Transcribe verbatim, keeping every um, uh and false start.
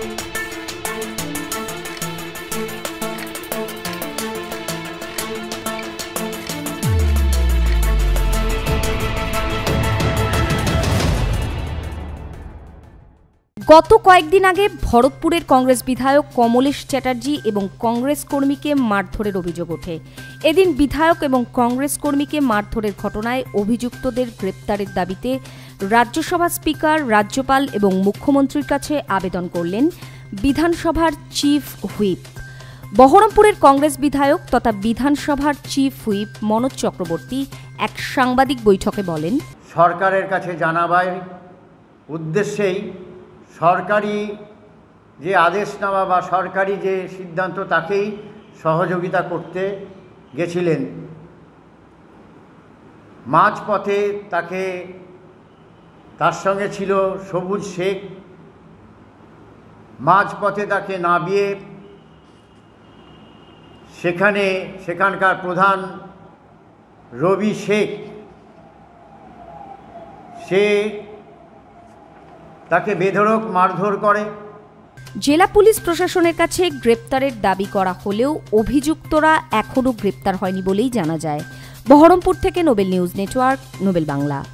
গত কয়েকদিন আগে ভরতপুরের কংগ্রেস বিধায়ক কমলেশ চ্যাটার্জি এবং কংগ্রেস কর্মীকে মারধরের অভিযোগ ওঠে। এদিন বিধায়ক এবং কংগ্রেস কর্মীকে মারধরের ঘটনায় অভিযুক্তদের গ্রেপ্তারের দাবিতে রাজ্যসভার স্পিকার, রাজ্যপাল এবং মুখ্যমন্ত্রীর কাছে আবেদন করলেন বিধানসভার চিফ হুইপ। বহরমপুরের কংগ্রেস বিধায়ক তথা বিধানসভার চিফ হুইপ মনোজ চক্রবর্তী এক সাংবাদিক বৈঠকে বলেন, সরকারের কাছে জানাবার উদ্দেশ্যেই সরকারি যে আদেশনামা বা সরকারি যে সিদ্ধান্ত তাকেই সহযোগিতা করতে গেছিলেন। মাঝপথে তাকে তার সঙ্গে ছিল সবুজ শেখ। মাঝপথে তাকে নামিয়ে সেখানে সেখানকার প্রধান রবি শেখ সে তাকে বেধড়ক মারধর করে। জেলা পুলিশ প্রশাসনের কাছে গ্রেপ্তারের দাবি করা হলেও অভিযুক্তরা এখনও গ্রেপ্তার হয়নি বলেই জানা যায়। বহরমপুর থেকে Nobel news network, Nobel Bangla.